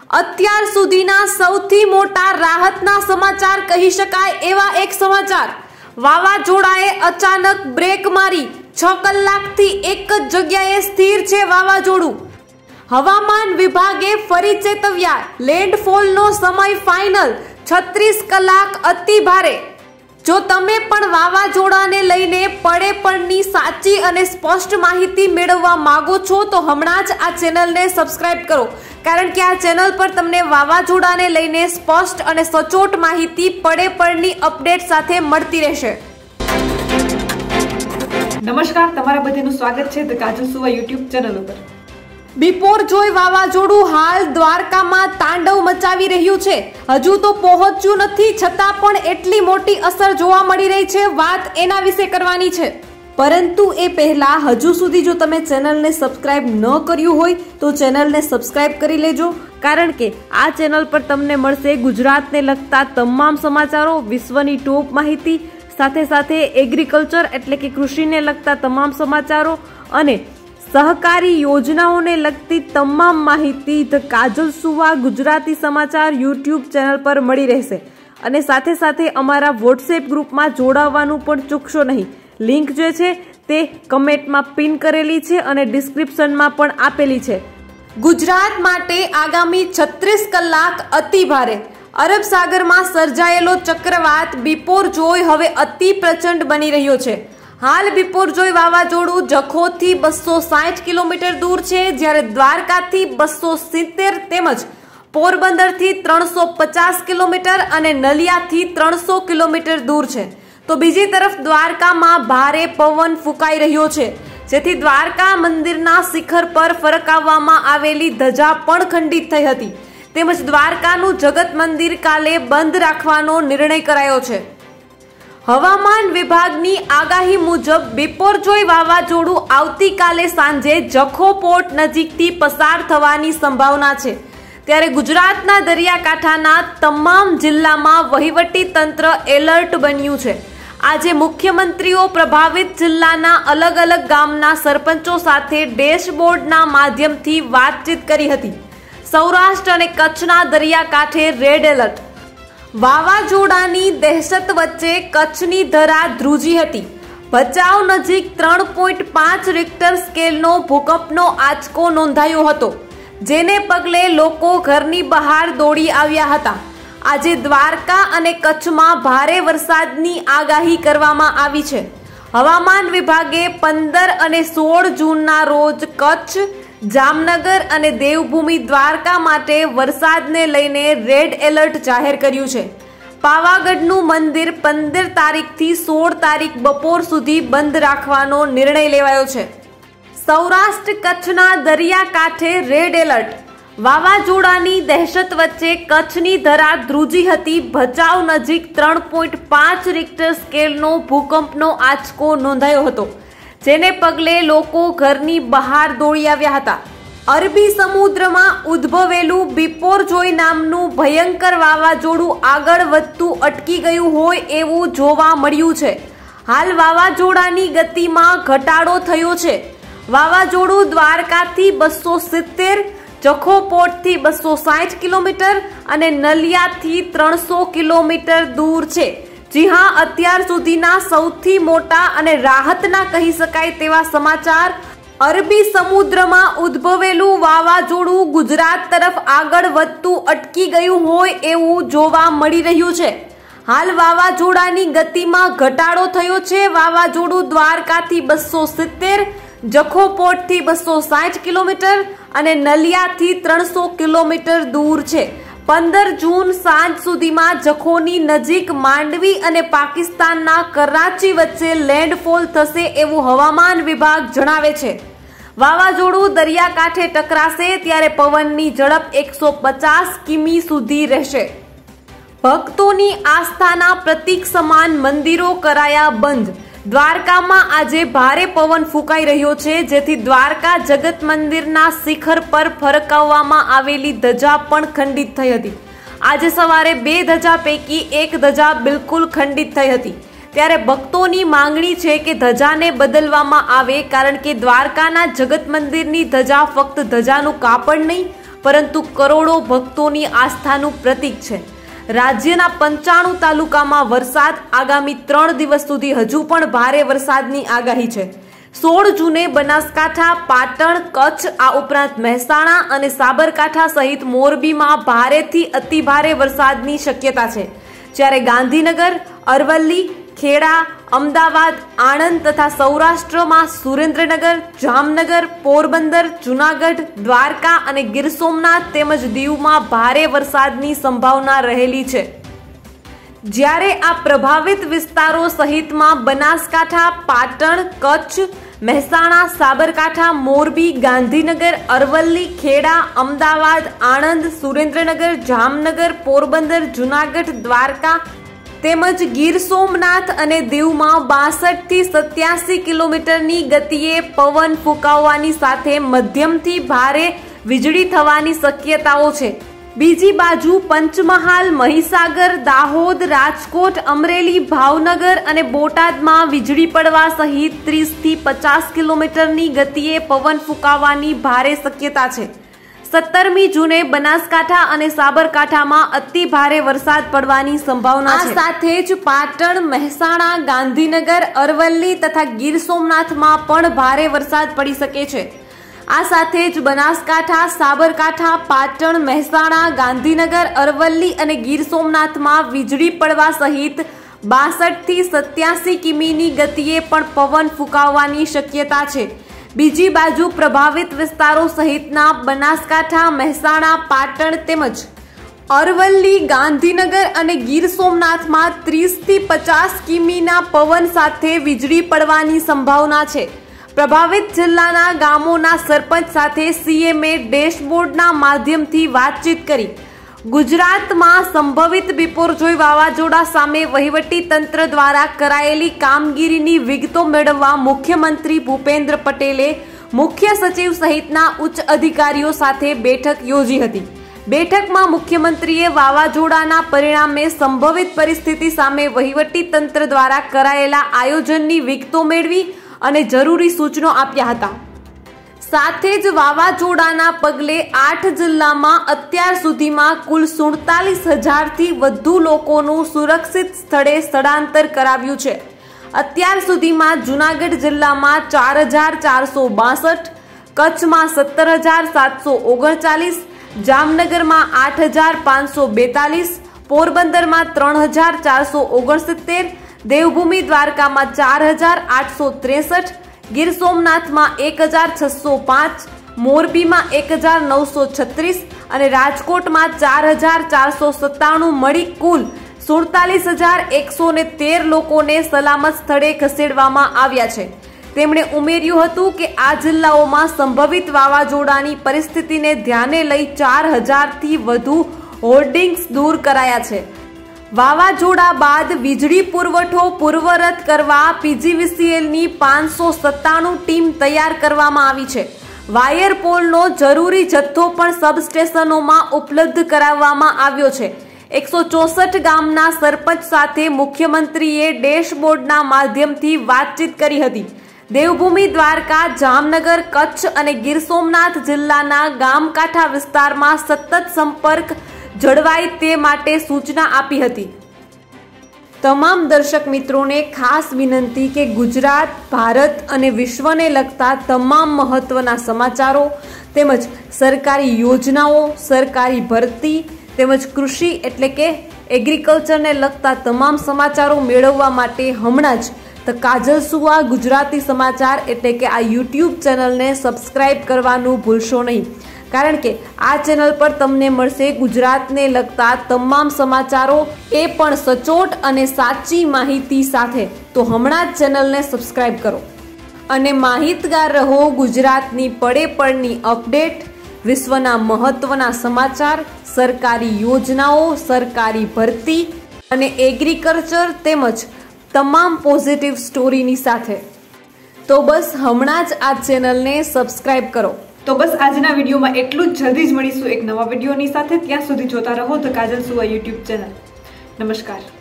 અત્યાર સુધીના સૌથી મોટા રાહતના સમાચાર કહી શકાય એવા એક સમાચાર। વાવાઝોડાએ અચાનક બ્રેક મારી 6 કલાકથી એક જ જગ્યાએ સ્થિર છે વાવાઝોડું। હવામાન વિભાગે ફરી ચેતવ્યા, લેન્ડફોલનો સમય ફાઇનલ 36 કલાક અતિ ભારે। જો તમે પણ વાવાઝોડાને લઈને પડે પડની સાચી અને સ્પષ્ટ માહિતી મેળવવા માંગો છો તો હમણાં જ આ ચેનલને સબસ્ક્રાઇબ કરો, કારણ કે આ ચેનલ પર તમને વાવાઝોડાને લઈને સ્પષ્ટ અને સચોટ માહિતી પડે પડની અપડેટ સાથે મળતી રહેશે। નમસ્કાર, તમારા બધાનું સ્વાગત છે ધ કાજલ સુવા યુટ્યુબ ચેનલ ઉપર। બિપોરજોય વાવાઝોડું હાલ દ્વારકામાં તાંડવ મચાવી રહ્યું છે। હજુ તો પહોંચ્યું નથી, છતાં પણ એટલી મોટી અસર જોવા મળી રહી છે। વાત એના વિશે કરવાની છે, પરંતુ એ પહેલા હજુ સુધી જો તમે ચેનલને સબસ્ક્રાઇબ ન કર્યું હોય તો ચેનલને સબસ્ક્રાઇબ કરી લેજો, કારણ કે આ ચેનલ પર તમને મળશે ગુજરાતને લગતા તમામ સમાચારો, વિશ્વની ટોપ માહિતી, સાથે સાથે એગ્રીકલ્ચર એટલે કે કૃષિને લગતા તમામ સમાચારો અને સહકારી યોજનાઓને લગતી તમામ માહિતી ધ કાજલ સુવા ગુજરાતી સમાચાર યુટ્યુબ ચેનલ પર મળી રહેશે। અને સાથે સાથે અમારા વોટ્સએપ ગ્રુપમાં જોડાવાનું પણ ચૂકશો નહીં। લિંક જે છે તે કમેન્ટમાં પિન કરેલી છે અને ડિસ્ક્રિપ્શનમાં પણ આપેલી છે। ગુજરાત માટે આગામી 36 કલાક અતિ ભારે। અરબ સાગરમાં સર્જાયેલો ચક્રવાત બિપોરજોય હવે અતિ પ્રચંડ બની રહ્યો છે। હાલ બિપોરજોય વાવાઝોડું જખૌથી 260 કિલોમીટર દૂર છે, જ્યારે દ્વારકાથી 270 તેમજ પોરબંદરથી 350 કિલોમીટર અને નલિયાથી 300 કિલોમીટર દૂર છે। તો બીજી તરફ દ્વારકામાં ભારે પવન ફૂંકાઈ રહ્યો છે, જેથી દ્વારકા મંદિરના શિખર પર ફરકાવવામાં આવેલી ધજા પણ ખંડિત થઈ હતી, તેમજ દ્વારકાનું જગત મંદિર કાલે બંધ રાખવાનો નિર્ણય કરાયો છે। હવામાન વિભાગની આગાહી મુજબ બિપોરજોય વાવાઝોડું આવતીકાલે સાંજે જખૌ પોર્ટ નજીકથી પસાર થવાની સંભાવના છે, ત્યારે ગુજરાતના દરિયાકાંઠાના તમામ જિલ્લામાં વહીવટી તંત્ર એલર્ટ બન્યું છે। આજે મુખ્યમંત્રીઓ પ્રભાવિત જિલ્લાના અલગ અલગ ગામના સરપંચો સાથે ડેશબોર્ડના માધ્યમથી વાતચીત કરી હતી। સૌરાષ્ટ્ર અને કચ્છના દરિયાકાંઠે રેડ એલર્ટ। વાવાઝોડાની દહેશત વચ્ચે કચ્છની ધરા ધ્રુજી હતી। ભચાઉ નજીક 3.5 રિક્ટર સ્કેલનો ભૂકંપનો આંચકો નોંધાયો હતો, જેને પગલે લોકો ઘરની બહાર દોડી આવ્યા હતા। આજે દ્વારકા અને કચ્છમાં ભારે વરસાદની આગાહી કરવામાં આવી છે। હવામાન વિભાગે 15 અને 16 જૂનના રોજ કચ્છ, જામનગર અને દેવભૂમિ દ્વારકા માટે વરસાદને લઈને રેડ એલર્ટ જાહેર કર્યું છે। પાવાગઢનું મંદિર 15 તારીખથી 16 તારીખ બપોર સુધી બંધ રાખવાનો નિર્ણય લેવાયો છે। સૌરાષ્ટ્ર કચ્છના દરિયાકાંઠે રેડ એલર્ટ। વાવાઝોડાની દહેશત વચ્ચે કચ્છની ધરા ધ્રુજી હતી। ભચાઉ નજીક 3.5 રિક્ટર સ્કેલનો ભૂકંપનો આંચકો નોંધાયો હતો, જેને પગલે લોકો ઘરની બહાર દોડી આવ્યા હતા। અરબી સમુદ્રમાં ઉદ્ભવેલું બિપોરજોય નામનું ભયંકર વાવાઝોડું આગળ વધતું અટકી ગયું હોય એવું જોવા મળ્યું છે। હાલ વાવાઝોડાની ગતિમાં ઘટાડો થયો છે। વાવાઝોડું દ્વારકાથી 270, જખૌ પોર્ટથી 260 કિલોમીટર અને નલિયાથી 300 કિલોમીટર દૂર છે। જી હા, અત્યાર સુધીના સૌથી મોટા અને રાહતના કહી શકાય તેવા સમાચાર। અરબી સમુદ્રમાં ઉદ્ભવેલું વાવાઝોડું ગુજરાત તરફ આગળ વધતું અટકી ગયું હોય એવું જોવા મળી રહ્યું છે। હાલ વાવાઝોડાની ગતિમાં ઘટાડો થયો છે। વાવાઝોડું દ્વારકાથી 270, જખૌ પોર્ટથી 260 કિલોમીટર અને નલિયાથી 300 કિલોમીટર દૂર છે। 15 જૂન સાંજ સુધીમાં જખૌની નજીક માંડવી અને પાકિસ્તાનના કરાચી વચ્ચે લેન્ડફોલ થશે એવું હવામાન વિભાગ જણાવે છે। વાવાઝોડું દરિયાકાંઠે ટકરાશે ત્યારે પવનની ઝડપ 150 કિમી સુધી રહેશે। ભક્તોની આસ્થાના પ્રતીક સમાન મંદિરો કરાયા બંધ। દ્વારકામાં આજે ભારે પવન ફૂંકાઈ રહ્યો છે, જેથી દ્વારકા જગત મંદિરના શિખર પર ફરકાવવામાં આવેલી ધજા પણ ખંડિત થઈ હતી। આજે સવારે 2 ધજા પૈકી 1 ધજા બિલકુલ ખંડિત થઈ હતી, ત્યારે ભક્તોની માંગણી છે કે ધજાને બદલવામાં આવે, કારણ કે દ્વારકાના જગત મંદિરની ધજા ફક્ત ધજાનું કાપડ નહીં પરંતુ કરોડો ભક્તોની આસ્થાનું પ્રતીક છે। રાજ્યના 95 તાલુકામાં વરસાદ આગામી 3 દિવસ સુધી હજુ પણ ભારે વરસાદની આગાહી છે। 16 જૂને બનાસકાંઠા, પાટણ, કચ્છ આ ઉપરાંત મહેસાણા અને સાબરકાંઠા સહિત મોરબીમાં ભારેથી અતિભારે વરસાદની શક્યતા છે, જ્યારે ગાંધીનગર, અરવલ્લી, ખેડા, અમદાવાદ, આણંદ તથા સૌરાષ્ટ્રમાં સુરેન્દ્રનગર, જામનગર, પોરબંદર, જૂનાગઢ, દ્વારકા અને ગીર સોમનાથ તેમજ દીવમાં ભારે વરસાદની સંભાવના રહેલી છે। જ્યારે આ પ્રભાવિત વિસ્તારો સહિતમાં બનાસકાંઠા, પાટણ, કચ્છ, મહેસાણા, સાબરકાંઠા, મોરબી, ગાંધીનગર, અરવલ્લી, ખેડા, અમદાવાદ, આણંદ, સુરેન્દ્રનગર, જામનગર, પોરબંદર, જૂનાગઢ, દ્વારકા તેમજ ગીર સોમનાથ અને દીવમાં 62 થી 87 કિલોમીટરની ગતિએ પવન ફૂંકાવવાની સાથે મધ્યમથી ભારે વીજળી થવાની શક્યતાઓ છે। બીજી બાજુ પંચમહાલ, મહીસાગર, દાહોદ, રાજકોટ, અમરેલી, ભાવનગર અને બોટાદમાં વીજળી પડવા સહિત 30 થી 50 કિલોમીટરની ગતિએ પવન ફૂંકાવવાની ભારે શક્યતા છે। 17મી જૂને બનાસકાંઠા અને સાબરકાંઠામાં અતિ ભારે વરસાદ પડવાની સંભાવના છે। આ સાથે જ પાટણ, મહેસાણા, ગાંધીનગર, અરવલ્લી તથા ગીર સોમનાથમાં પણ ભારે વરસાદ પડી શકે છે। આ સાથે જ બનાસકાંઠા, સાબરકાંઠા, પાટણ, મહેસાણા, ગાંધીનગર, અરવલ્લી અને ગીર સોમનાથમાં વીજળી પડવા સહિત 62 થી 87 કિમીની ગતિએ પણ પવન ફૂંકાવવાની શક્યતા છે। બીજી બાજુ પ્રભાવિત વિસ્તારો સહિતના બનાસકાંઠા, મહેસાણા, પાટણ તેમજ અરવલ્લી, ગાંધીનગર અને ગીર સોમનાથમાં 30 થી 50 કિમીના પવન સાથે વીજળી પડવાની સંભાવના છે। પ્રભાવિત જિલ્લાના ગામોના સરપંચ સાથે સીએમએ ડેશબોર્ડના માધ્યમથી વાતચીત કરી ગુજરાતમાં સંભવિત બિપોરજોય વાવાઝોડા સામે વહીવટી તંત્ર દ્વારા કરાયેલી કામગીરીની વિગતો મેળવવા મુખ્યમંત્રી ભૂપેન્દ્ર પટેલે મુખ્ય સચિવ સહિતના ઉચ્ચ અધિકારીઓ સાથે બેઠક યોજી હતી। બેઠકમાં મુખ્યમંત્રીએ વાવાઝોડાના પરિણામે સંભવિત પરિસ્થિતિ સામે વહીવટી તંત્ર દ્વારા કરાયેલા આયોજનની વિગતો મેળવી અને જરૂરી સૂચનો આપ્યા હતા। સાથે જ વાવાઝોડાના પગલે 8 જિલ્લામાં અત્યાર સુધીમાં કુલ 47,000થી વધુ લોકોનું સુરક્ષિત સ્થળે સ્થળાંતર કરાવ્યું છે। અત્યાર સુધીમાં જૂનાગઢ જિલ્લામાં 4,462, કચ્છમાં 17,739, જામનગરમાં 8,542, પોરબંદરમાં 3,469, દેવભૂમિ દ્વારકામાં 4,863, ગીર સોમનાથમાં 1,605, મોરબીમાં 1,936 અને રાજકોટમાં 4,497 મળી કુલ 47,113 લોકોને સલામત સ્થળે ખસેડવામાં આવ્યા છે। તેમણે ઉમેર્યું હતું કે આ જિલ્લાઓમાં સંભવિત વાવાઝોડાની પરિસ્થિતિને ધ્યાને લઈ 4,000થી વધુ હોર્ડિંગ્સ દૂર કરાયા છે। વાવાઝોડા બાદ વીજળી પુરવઠો પૂર્વવત કરવા પીજીવીસીએલની 597 ટીમ તૈયાર કરવામાં આવી છે। વાયર પોલનો જરૂરી જથ્થો પણ સબસ્ટેશનોમાં ઉપલબ્ધ કરાવવામાં આવ્યો છે। 164 ગામના સરપંચ સાથે મુખ્યમંત્રીએ ડેશબોર્ડના માધ્યમથી વાતચીત કરી હતી। દેવભૂમિ દ્વારકા, જામનગર, કચ્છ અને ગીર સોમનાથ જિલ્લાના ગામકાંઠા વિસ્તારમાં સતત સંપર્ક જળવાય તે માટે સૂચના આપી હતી। તમામ દર્શક મિત્રોને ખાસ વિનંતી કે ગુજરાત, ભારત અને વિશ્વને લગતા તમામ મહત્વના સમાચારો તેમજ સરકારી યોજનાઓ, સરકારી ભરતી તેમજ કૃષિ એટલે કે એગ્રીકલ્ચરને લગતા તમામ સમાચારો મેળવવા માટે હમણાં જ ધ કાજલ સુવા ગુજરાતી સમાચાર એટલે કે આ યુટ્યુબ ચેનલને સબસ્ક્રાઇબ કરવાનું ભૂલશો નહીં, કારણ કે આ ચેનલ પર તમને મળશે ગુજરાતને લગતા તમામ સમાચારો, એ પણ સચોટ અને સાચી માહિતી સાથે। તો હમણાં જ ચેનલને સબસ્ક્રાઇબ કરો અને માહિતગાર રહો ગુજરાતની પડે પડની અપડેટ, વિશ્વના મહત્વના સમાચાર, સરકારી યોજનાઓ, સરકારી ભરતી અને એગ્રીકલ્ચર તેમજ તમામ પોઝિટિવ સ્ટોરીની સાથે। તો બસ હમણાં જ આ ચેનલને સબસ્ક્રાઇબ કરો। તો બસ આજના વિડીયોમાં એટલું જ। જલ્દી જ મળીશું એક નવા વિડીયોની સાથે। ત્યાં સુધી જોતા રહો ધ કાજલ સુવા યુટ્યુબ ચેનલ। નમસ્કાર।